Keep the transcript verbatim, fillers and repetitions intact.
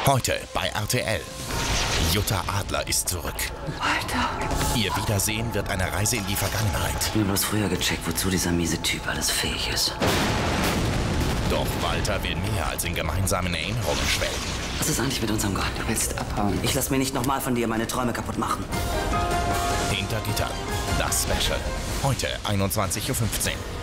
Heute bei R T L. Jutta Adler ist zurück. Walter. Ihr Wiedersehen wird eine Reise in die Vergangenheit. Ich habe bloß früher gecheckt, wozu dieser miese Typ alles fähig ist. Doch Walter will mehr als in gemeinsamen Erinnerungen schwelgen. Was ist eigentlich mit unserem Gott? Du willst abhauen. Ich lass mir nicht nochmal von dir meine Träume kaputt machen. Hinter Gittern. Das Special. Heute einundzwanzig Uhr fünfzehn.